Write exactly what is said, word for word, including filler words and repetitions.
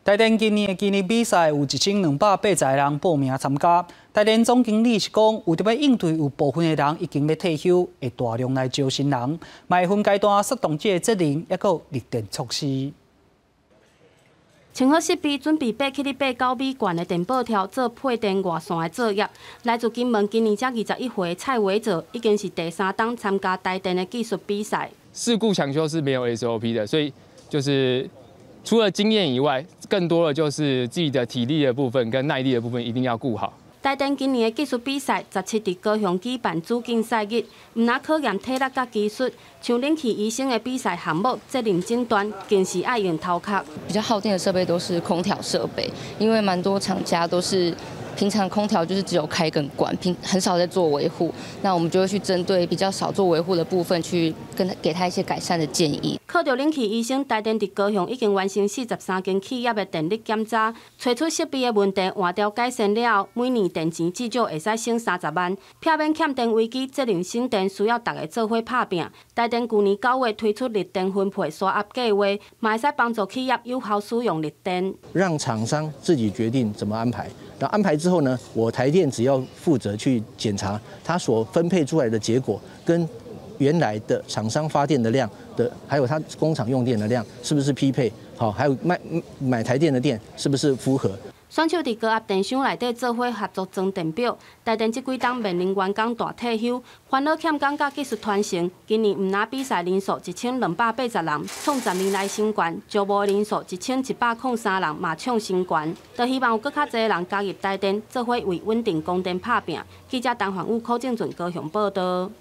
台电今年的今年比赛有一千两百八十个人报名参加。台电总经理是讲，为着要应对有部分的人已经要退休，会大量来招新人，嘛会分阶段适当这个责任，也有绿电措施。 穿好设备，准备爬去哩爬九米悬的电报条做配电外线的作业。来自金门今年才二十一岁的蔡伟哲，已经是第三档参加台电的技术比赛。 事故抢修是没有 S O P 的，所以就是除了经验以外，更多的就是自己的体力的部分跟耐力的部分一定要顾好。 台电今年的技术比赛，十七伫高雄举办主竞赛日，毋但考验体力甲技术，像冷气医生的比赛项目，责任诊断更是爱用头壳。 比较耗电的设备都是空调设备，因为蛮多厂家都是平常空调就是只有开跟关，平很少在做维护。那我们就会去针对比较少做维护的部分，去跟给他一些改善的建议。 靠着冷气医生，台电伫高雄已经完成四十三间企业的电力检查，找出设备的问题，换掉改善了后，每年电钱至少会使省三十万。避免欠电危机，责任省电需要大家做伙打拼。台电去年九月推出绿电分配刷压计划，嘛会使帮助企业有效使用绿电， 让厂商自己决定怎么安排。然后安排之后呢，我台电只要负责去检查它所分配出来的结果跟原来的厂商发电的量的，还有它工厂用电的量是不是匹配？好，还有卖买台电的电是不是符合？ 选手伫高压电箱内底做伙合作装电表，台电这几档面临员工大退休，烦恼欠工甲技术传承。今年毋但比赛人数一千两百八十人，创十年来新高；招募人数一千一百零三人，嘛创新高。就希望有更较侪人加入台电，做伙为稳定供电拍拼。记者陈焕武、柯正俊高雄报道。